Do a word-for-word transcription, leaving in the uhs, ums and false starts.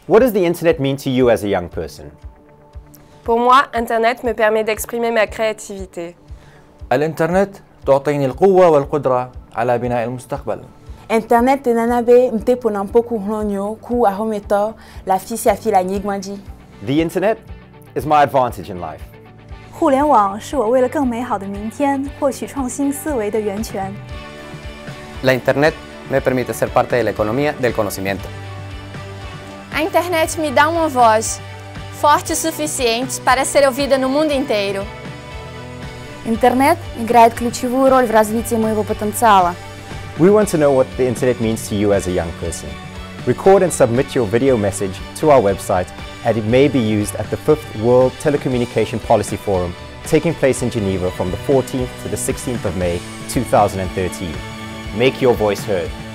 What does the internet mean to you as a young person? Pour moi, Internet me permet d'exprimer ma créativité. الإنترنت تعطيني القوة والقدرة على بناء المستقبل. Internet nanabe mte ponan poku hlonyo ku ahometo la fisi afi la nyigwanji. The internet is my advantage in life. 互联网是我为了更美好的明天获取创新思维的源泉。 La internet me permite ser parte de la economía del conocimiento. A internet me dá uma voz forte o suficiente para ser ouvida no mundo inteiro. Интернет играет ключевую роль в развитии моего потенциала. We want to know what the internet means to you as a young person. Record and submit your video message to our website, and it may be used at the fifth World Telecommunication Policy Forum taking place in Geneva from the fourteenth to the sixteenth of May two thousand thirteen. Make your voice heard.